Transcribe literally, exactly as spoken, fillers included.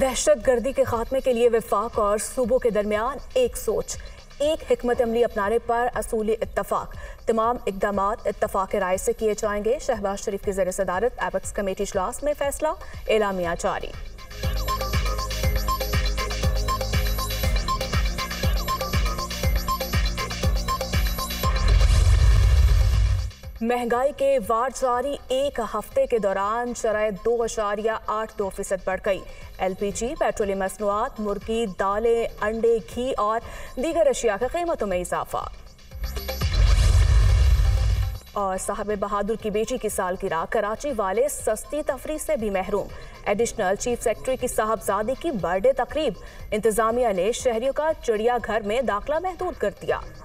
दहशत गर्दी के खात्मे के लिए वफाक और सूबों के दरमियान एक सोच, एक हिकमत अमली अपनाने पर असूली इत्तफाक। तमाम इकदामात इत्तफाक राय से किए जाएंगे। शहबाज शरीफ की ज़ेर सदारत एपेक्स कमेटी इजलास में फैसला, एलामिया जारी। महंगाई के वार जारी, एक हफ्ते के दौरान शरह दो अशारिया आठ दो फीसद बढ़ गई। एल पी जी, पेट्रोलियम मसनूआत, मुर्गी, दालें, अंडे, घी और दीगर अशिया की कीमतों में इजाफा। और साहब बहादुर की बेटी की सालगिरह, कराची वाले सस्ती तफरीह से भी महरूम। एडिशनल चीफ सेक्रेटरी की साहबजादी की बर्थडे तकरीब, इंतजामिया ने शहरियों का चिड़ियाघर में दाखिला महदूद कर दिया।